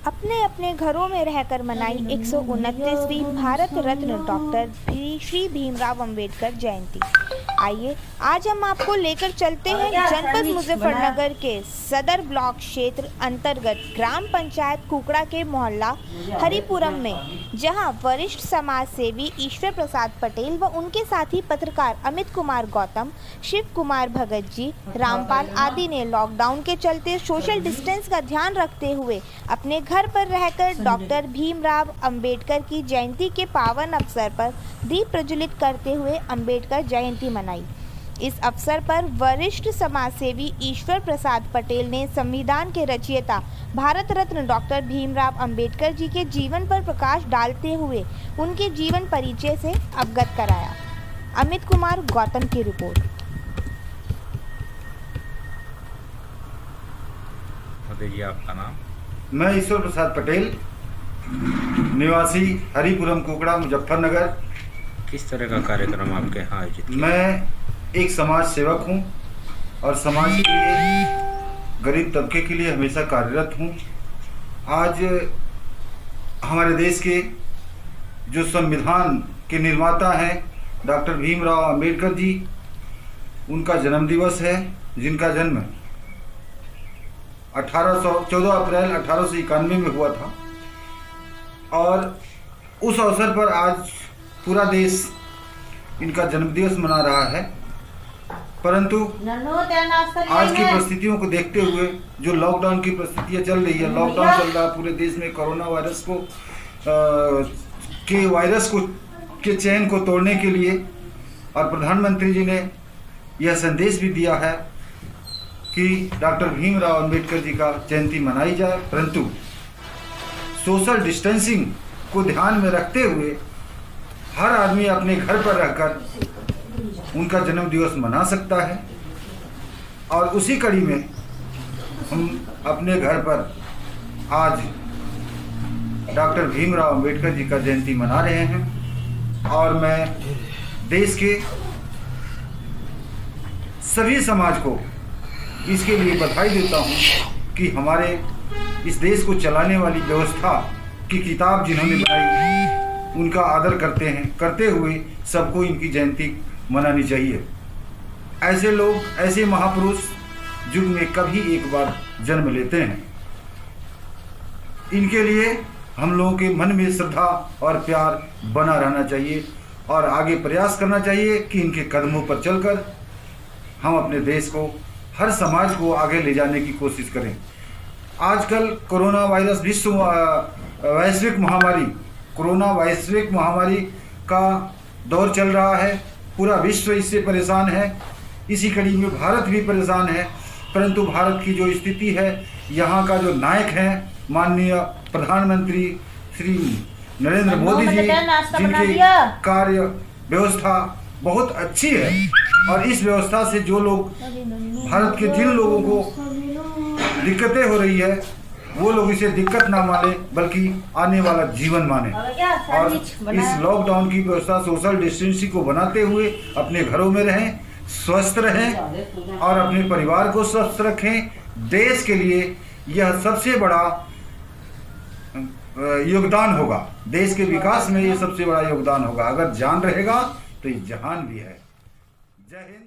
अपने अपने घरों में रहकर मनाई 129वीं भारत रत्न डॉक्टर श्री भीमराव अंबेडकर जयंती। आइए आज हम आपको लेकर चलते हैं जनपद मुजफ्फरनगर के सदर ब्लॉक क्षेत्र अंतर्गत ग्राम पंचायत कुकड़ा के मोहल्ला हरिपुरम में, जहां वरिष्ठ समाज सेवी ईश्वर प्रसाद पटेल व उनके साथी पत्रकार अमित कुमार गौतम, शिव कुमार भगत जी, रामपाल आदि ने लॉकडाउन के चलते सोशल डिस्टेंस का ध्यान रखते हुए अपने घर पर रहकर डॉक्टर भीमराव अंबेडकर की जयंती के पावन अवसर पर दीप प्रज्वलित करते हुए अंबेडकर जयंती मनाई। इस अवसर पर वरिष्ठ समाजसेवी ईश्वर प्रसाद पटेल ने संविधान के रचयिता भारत रत्न डॉक्टर भीमराव अंबेडकर जी के जीवन पर प्रकाश डालते हुए उनके जीवन परिचय से अवगत कराया। अमित कुमार गौतम की रिपोर्ट। आपका नाम? मैं ईश्वर प्रसाद पटेल, निवासी हरिपुरम कुकड़ा मुजफ्फरनगर। किस तरह का कार्यक्रम आपके यहाँ आयोजित किया? मैं एक समाज सेवक हूँ और समाज के लिए, गरीब तबके के लिए हमेशा कार्यरत हूँ। आज हमारे देश के जो संविधान के निर्माता हैं डॉक्टर भीमराव अंबेडकर जी, उनका जन्म दिवस है, जिनका जन्म 14 अप्रैल 1891 में हुआ था। और उस अवसर पर आज पूरा देश इनका जन्मदिवस मना रहा है। परंतु आज की परिस्थितियों को देखते हुए, जो लॉकडाउन की परिस्थितियां चल रही है, लॉकडाउन चल रहा है पूरे देश में, कोरोना वायरस के चैन को तोड़ने के लिए, और प्रधानमंत्री जी ने यह संदेश भी दिया है कि डॉक्टर भीमराव अंबेडकर जी का जयंती मनाई जाए, परंतु सोशल डिस्टेंसिंग को ध्यान में रखते हुए हर आदमी अपने घर पर रहकर उनका जन्म दिवस मना सकता है। और उसी कड़ी में हम अपने घर पर आज डॉक्टर भीमराव अंबेडकर जी का जयंती मना रहे हैं। और मैं देश के सभी समाज को इसके लिए बधाई देता हूं कि हमारे इस देश को चलाने वाली व्यवस्था की किताब जिन्होंने बनाई, उनका आदर करते हुए सबको इनकी जयंती मनानी चाहिए। ऐसे लोग, ऐसे महापुरुष युग में कभी एक बार जन्म लेते हैं। इनके लिए हम लोगों के मन में श्रद्धा और प्यार बना रहना चाहिए और आगे प्रयास करना चाहिए कि इनके कदमों पर चलकर हम अपने देश को, हर समाज को आगे ले जाने की कोशिश करें। आजकल कोरोना वायरस वैश्विक महामारी का दौर चल रहा है। पूरा विश्व इससे परेशान है। इसी कड़ी में भारत भी परेशान है। परंतु भारत की जो स्थिति है, यहाँ का जो नायक हैं माननीय प्रधानमंत्री श्री नरेंद्र मोदी जी, जिनकी कार्य व्यवस्था बहुत अच्छी है, और इस व्यवस्था से जो लोग, भारत के जिन लोगों को दिक्कतें हो रही है, वो लोग इसे दिक्कत ना माने बल्कि आने वाला जीवन माने। और इस लॉकडाउन की व्यवस्था, सोशल डिस्टेंसिंग को बनाते हुए अपने घरों में रहें, स्वस्थ रहें और अपने परिवार को स्वस्थ रखें। देश के लिए यह सबसे बड़ा योगदान होगा। देश के विकास में यह सबसे बड़ा योगदान होगा। अगर जान रहेगा तो ये जहान भी है। जय हिंद।